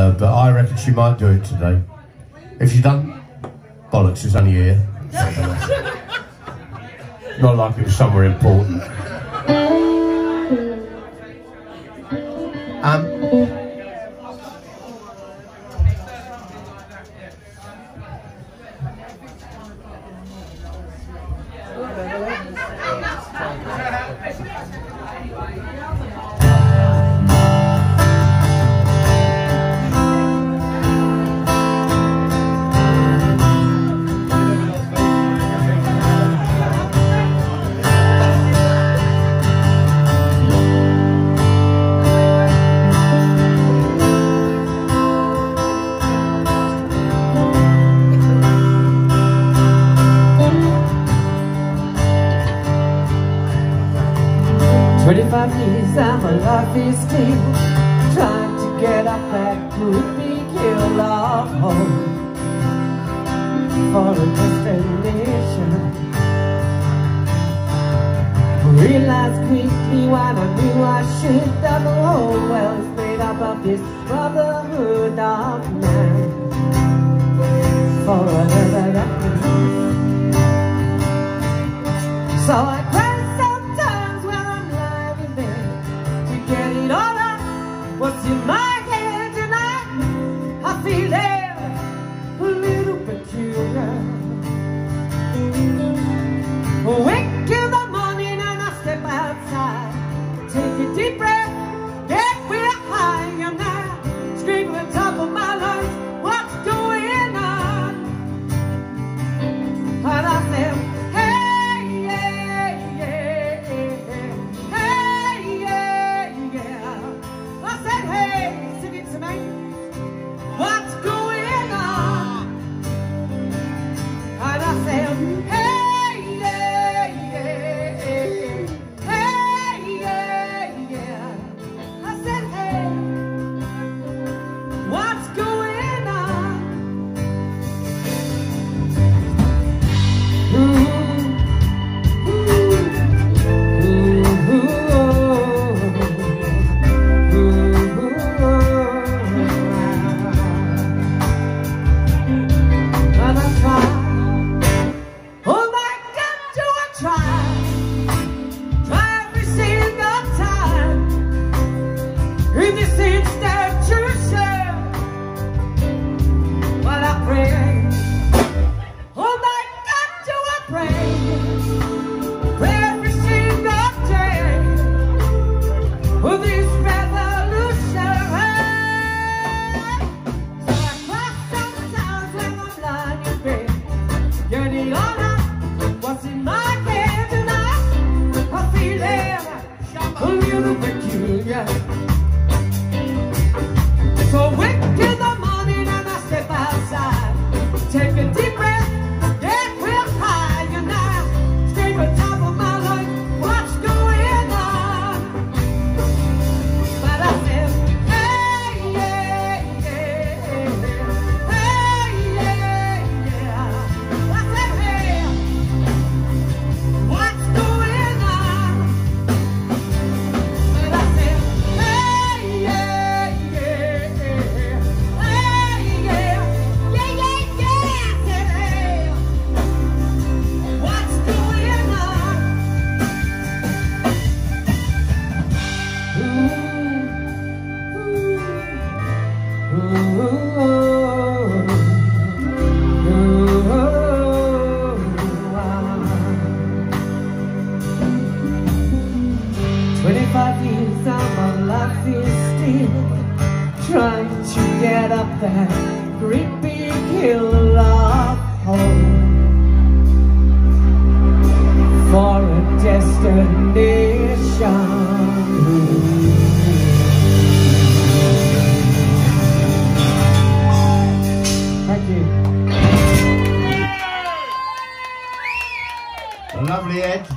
but I reckon she might do it today. If she doesn't, bollocks, she's only here. Not like it was somewhere important. And my life is still trying to get up that good big hill of hope for a destination. Realized quickly what I knew I should, that the whole world is made up of this brotherhood of man. For a little that so I cry sometimes when I'm lying in bed. Get it all up, what's in my head tonight? I feel there a little peculiar. Wake in the morning and I step outside, take a deep breath, get real high, and I scream at the top of my lungs, what's going on? And I said, what's going on? And I said, hey, yeah, yeah, hey, yeah, yeah. I said, hey, what's going on? So wake in the morning and I step outside, take a deep breath, get real high, and I scream at the top of my lungs, what's going on? But I said, hey, yeah, yeah, hey, yeah, yeah. I said, hey, what's going on? But I said, hey, yeah, yeah, hey, yeah, yeah, yeah, yeah. I said, hey, what's going on? Ooh, ooh, ooh, ooh. 25 years of my life is still trying to get up that great big hill of hope for a destination. Thank you. Lovely, Ed.